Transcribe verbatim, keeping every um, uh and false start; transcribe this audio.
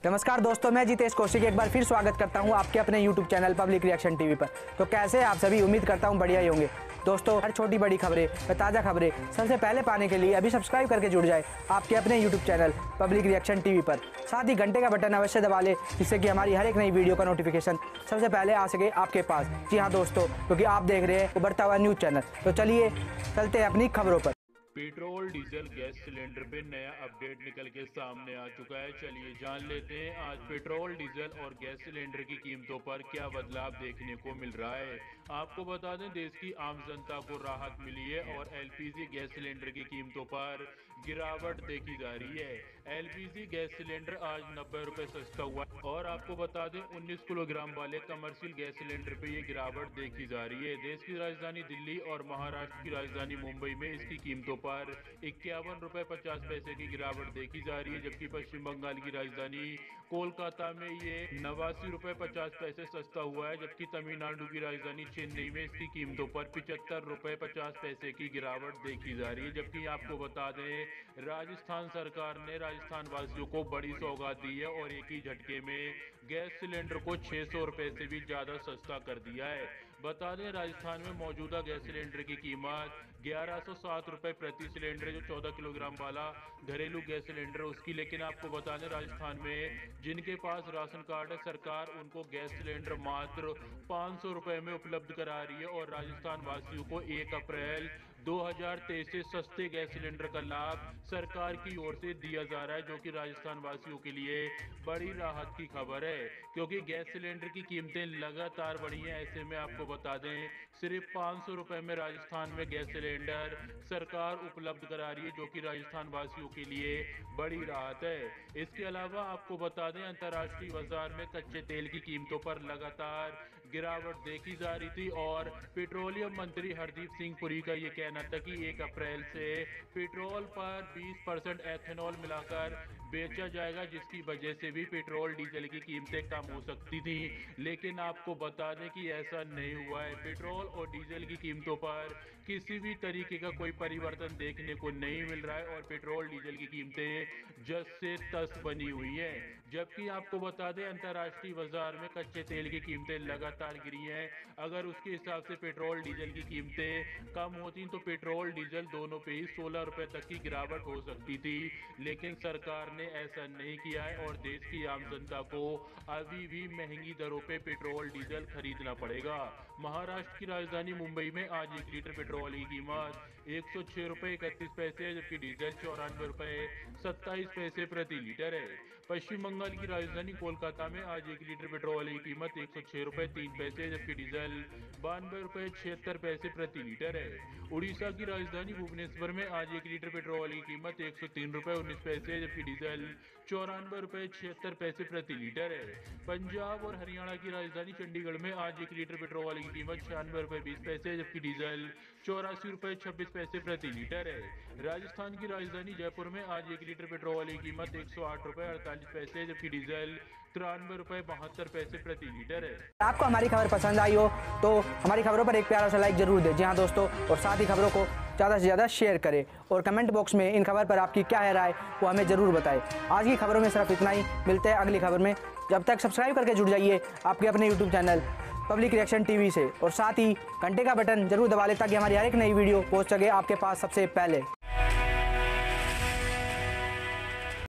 नमस्कार दोस्तों, मैं जितेश कौशिक एक बार फिर स्वागत करता हूं आपके अपने YouTube channel public reaction TV पर। तो कैसे आप सभी, उम्मीद करता हूं बढ़िया ही होंगे। दोस्तों, हर छोटी बड़ी खबरें व ताज़ा खबरें सबसे पहले पाने के लिए अभी सब्सक्राइब करके जुड़ जाए आपके अपने YouTube channel public reaction TV पर। साथ ही घंटे का बटन अवश्य दबा लें, जिससे कि हमारी हर एक नई वीडियो का नोटिफिकेशन सबसे पहले आ सके आपके पास। जी हाँ दोस्तों, क्योंकि आप देख रहे हैं उभरता हुआ न्यूज़ चैनल। तो चलिए चलते हैं अपनी खबरों पर। पेट्रोल डीजल गैस सिलेंडर पे नया अपडेट निकल के सामने आ चुका है। चलिए जान लेते हैं आज पेट्रोल डीजल और गैस सिलेंडर की कीमतों पर क्या बदलाव देखने को मिल रहा है। आपको बता दें, देश की आम जनता को राहत मिली है और एलपीजी गैस सिलेंडर की कीमतों पर गिरावट देखी जा रही है। एलपीजी गैस सिलेंडर आज नब्बे रुपए सस्ता हुआ है और आपको बता दें उन्नीस किलोग्राम वाले कमर्शियल गैस सिलेंडर पे ये गिरावट देखी जा रही है। देश की राजधानी दिल्ली और महाराष्ट्र की राजधानी मुंबई में इसकी कीमतों पर इक्यावन रुपए पचास पैसे की गिरावट देखी जा रही है, जबकि पश्चिम बंगाल की राजधानी कोलकाता में ये नवासी रुपए पचास पैसे सस्ता हुआ है, जबकि तमिलनाडु की राजधानी चेन्नई में इसकी कीमतों पर पिचहत्तर रुपए पचास पैसे की गिरावट देखी जा रही है। जबकि आपको बता दें, राजस्थान सरकार ने राजस्थान वासियों को बड़ी सौगात दी है और एक ही झटके में गैस सिलेंडर को छह सौ रुपए से भी ज्यादा सस्ता कर दिया है। बता दें, राजस्थान में मौजूदा गैस सिलेंडर की कीमत ग्यारह सौ सात रुपए प्रति सिलेंडर है, जो चौदह किलोग्राम वाला घरेलू गैस सिलेंडर उसकी। लेकिन आपको बता दें, राजस्थान में जिनके पास राशन कार्ड है, सरकार उनको गैस सिलेंडर मात्र पाँच सौ रुपए में उपलब्ध करा रही है और राजस्थान वासियों को एक अप्रैल दो हज़ार तेईस से सस्ते गैस सिलेंडर का लाभ सरकार की ओर से दिया जा रहा है, जो कि राजस्थान वासियों के लिए बड़ी राहत की खबर है, क्योंकि गैस सिलेंडर की कीमतें लगातार बढ़ी हैं। ऐसे में आपको बता दें, सिर्फ पाँच सौ रुपए में राजस्थान में गैस सिलेंडर सरकार उपलब्ध करा रही है, जो कि राजस्थान वासियों के लिए बड़ी राहत है। इसके अलावा आपको बता दें, अंतर्राष्ट्रीय बाजार में कच्चे तेल की कीमतों पर लगातार गिरावट देखी जा रही थी और पेट्रोलियम मंत्री हरदीप सिंह पुरी का ये कहना था कि एक अप्रैल से पेट्रोल पर बीस परसेंट एथेनॉल मिलाकर बेचा जाएगा, जिसकी वजह से भी पेट्रोल डीजल की कीमतें कम हो सकती थी। लेकिन आपको बता दें कि ऐसा नहीं हुआ है। पेट्रोल और डीजल की कीमतों पर किसी भी तरीके का कोई परिवर्तन देखने को नहीं मिल रहा है और पेट्रोल डीजल की कीमतें जस से तस बनी हुई हैं। जबकि आपको बता दें, अंतर्राष्ट्रीय बाजार में कच्चे तेल की कीमतें लगातार गिरी हैं। अगर उसके हिसाब से पेट्रोल डीजल की कीमतें कम होती तो पेट्रोल डीजल दोनों पे ही सोलह रुपए तक की गिरावट हो सकती थी, लेकिन सरकार ने ऐसा नहीं किया है और देश की आम जनता को अभी भी महंगी दरों पे पेट्रोल डीजल खरीदना पड़ेगा। महाराष्ट्र की राजधानी मुंबई में आज एक लीटर पेट्रोल की कीमत एक सौ छह रुपए इकतीस पैसे है, जबकि डीजल चौरानवे रुपए सत्ताईस पैसे प्रति लीटर है। पश्चिम बंगाल की राजधानी कोलकाता में आज एक लीटर पेट्रोल की कीमत एक सौ छह रुपए तीन पैसे, जबकि डीजल बानवे रुपए छिहत्तर पैसे प्रति लीटर है। उड़ीसा की राजधानी भुवनेश्वर में आज एक लीटर पेट्रोल की कीमत एक सौ तीन रुपए उन्नीस पैसे, जबकि डीजल चौरानवे रुपए छिहत्तर पैसे प्रति लीटर है। पंजाब और हरियाणा की राजधानी चंडीगढ़ में आज एक लीटर पेट्रोल की कीमत छियानवे रुपए बीस पैसे, जबकि डीजल चौरासी रुपए छब्बीस पैसे प्रति लीटर है। राजस्थान की राजधानी जयपुर में आज एक लीटर पेट्रोल की कीमत एक सौ आठ रुपए अड़तालीस पैसे, जबकि डीजल तिरानवे रुपए बहत्तर पैसे प्रति लीटर है। आपको हमारी खबर पसंद आई हो तो हमारी खबरों पर एक प्यारा सा लाइक जरूर दें। जी हाँ दोस्तों, और साथ ही खबरों को ज़्यादा से ज़्यादा शेयर करें और कमेंट बॉक्स में इन खबर पर आपकी क्या है राय वो हमें ज़रूर बताएं। आज की खबरों में सिर्फ इतना ही, मिलते हैं अगली खबर में। जब तक सब्सक्राइब करके जुड़ जाइए आपके अपने YouTube channel public reaction TV से और साथ ही घंटे का बटन जरूर दबा लें, ताकि हमारी हर एक नई वीडियो पहुंच सके आपके पास सबसे पहले।